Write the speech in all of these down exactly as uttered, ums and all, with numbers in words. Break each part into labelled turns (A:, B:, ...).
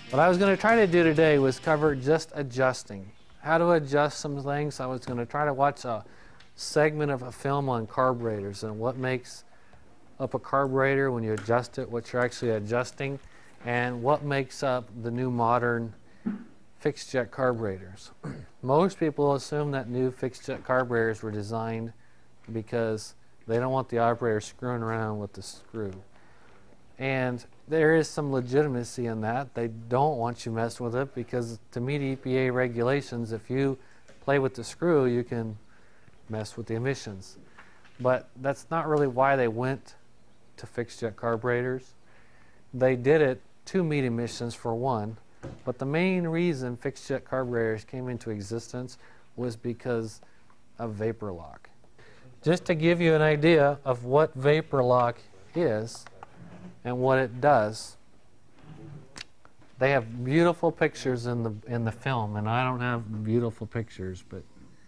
A: What I was going to try to do today was cover just adjusting. How to adjust some things. I was going to try to watch a segment of a film on carburetors and what makes up a carburetor when you adjust it, what you're actually adjusting, and what makes up the new modern fixed jet carburetors. Most people assume that new fixed jet carburetors were designed because they don't want the operator screwing around with the screw. And there is some legitimacy in that. They don't want you messing with it because to meet E P A regulations, if you play with the screw, you can mess with the emissions. But that's not really why they went to fixed jet carburetors. They did it to meet emissions for one, but the main reason fixed jet carburetors came into existence was because of vapor lock. Just to give you an idea of what vapor lock is and what it does, they have beautiful pictures in the in the film, and I don't have beautiful pictures, but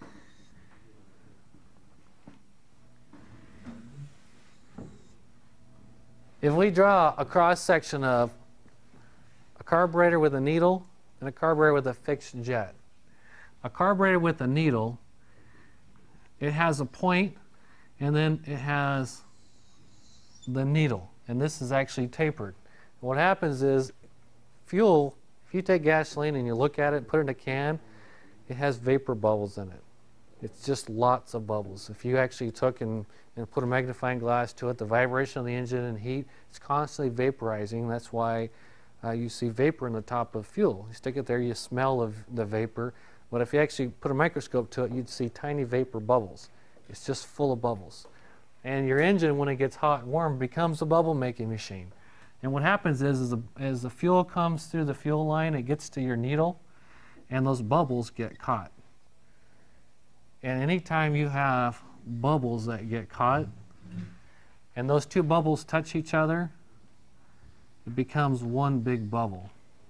A: if we draw a cross section of a carburetor with a needle and a carburetor with a fixed jet. A carburetor with a needle, it has a point and then it has the needle, and this is actually tapered. What happens is fuel, if you take gasoline and you look at it, put it in a can, it has vapor bubbles in it. It's just lots of bubbles. If you actually took and, and put a magnifying glass to it, the vibration of the engine and heat, it's constantly vaporizing. That's why uh, you see vapor in the top of fuel. You stick it there, you smell of the vapor. But if you actually put a microscope to it, you'd see tiny vapor bubbles. It's just full of bubbles. And your engine, when it gets hot and warm, becomes a bubble-making machine. And what happens is, is the, as the fuel comes through the fuel line, it gets to your needle, and those bubbles get caught. And anytime you have bubbles that get caught, and those two bubbles touch each other, it becomes one big bubble.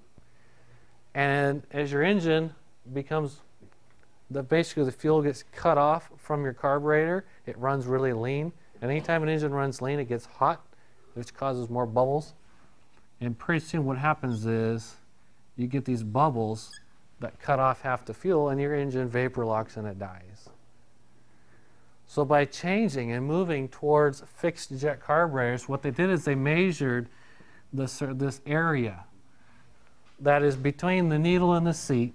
A: And as your engine becomes, the, basically the fuel gets cut off from your carburetor, it runs really lean. And anytime an engine runs lean, it gets hot, which causes more bubbles. And pretty soon what happens is you get these bubbles that cut off half the fuel, and your engine vapor locks and it dies. So by changing and moving towards fixed jet carburetors, what they did is they measured this, this area that is between the needle and the seat.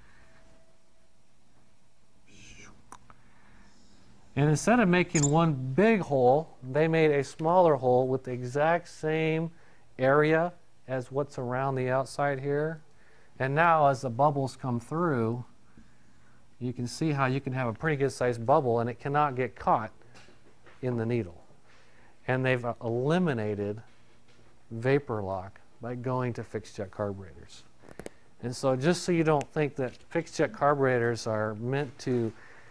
A: And instead of making one big hole, they made a smaller hole with the exact same area as what's around the outside here. And now as the bubbles come through, you can see how you can have a pretty good sized bubble and it cannot get caught in the needle. And they've eliminated vapor lock by going to fixed jet carburetors. And so just so you don't think that fixed jet carburetors are meant to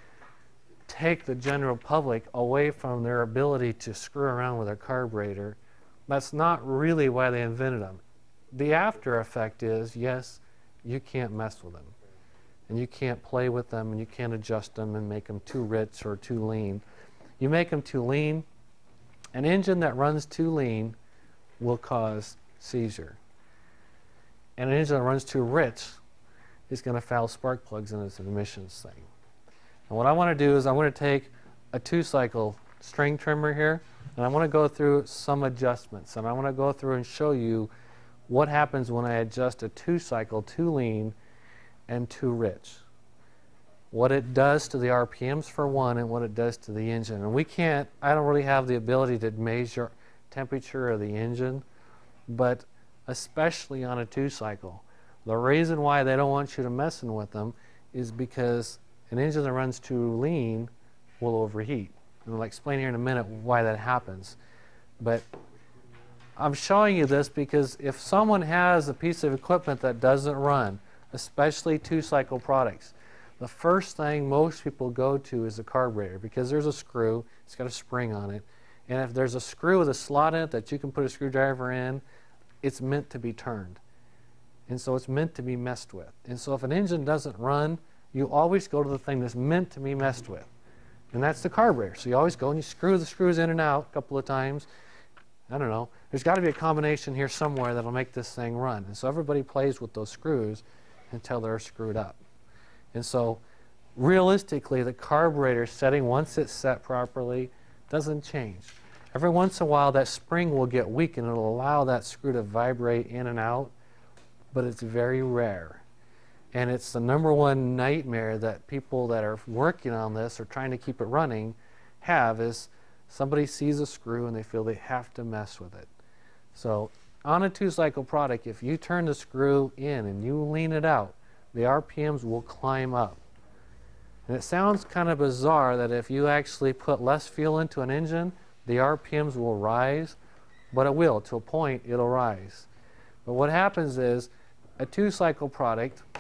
A: take the general public away from their ability to screw around with a carburetor, that's not really why they invented them. The after effect is, yes, you can't mess with them. And you can't play with them, and you can't adjust them and make them too rich or too lean. You make them too lean, an engine that runs too lean will cause seizure. And an engine that runs too rich is going to foul spark plugs, and it's an emissions thing. And what I want to do is I want to take a two-cycle string trimmer here, and I want to go through some adjustments. And I want to go through and show you what happens when I adjust a two-cycle too lean and too rich. What it does to the R P Ms for one, and what it does to the engine. And we can't, I don't really have the ability to measure temperature of the engine, but especially on a two-cycle. The reason why they don't want you to messing with them is because an engine that runs too lean will overheat. And I'll explain here in a minute why that happens. But I'm showing you this because if someone has a piece of equipment that doesn't run, especially two-cycle products, the first thing most people go to is the carburetor, because there's a screw, it's got a spring on it, and if there's a screw with a slot in it that you can put a screwdriver in, it's meant to be turned. And so it's meant to be messed with. And so if an engine doesn't run, you always go to the thing that's meant to be messed with. And that's the carburetor. So you always go and you screw the screws in and out a couple of times. I don't know. there's got to be a combination here somewhere that'll make this thing run. And so everybody plays with those screws until they're screwed up. And so realistically, the carburetor setting, once it's set properly, doesn't change. Every once in a while, that spring will get weak and it'll allow that screw to vibrate in and out, but it's very rare. And it's the number one nightmare that people that are working on this or trying to keep it running have, is somebody sees a screw and they feel they have to mess with it. So on a two-cycle product, if you turn the screw in and you lean it out, the R P Ms will climb up. And it sounds kind of bizarre that if you actually put less fuel into an engine, the R P Ms will rise, but it will. To a point, it'll rise. But what happens is, a two-cycle product,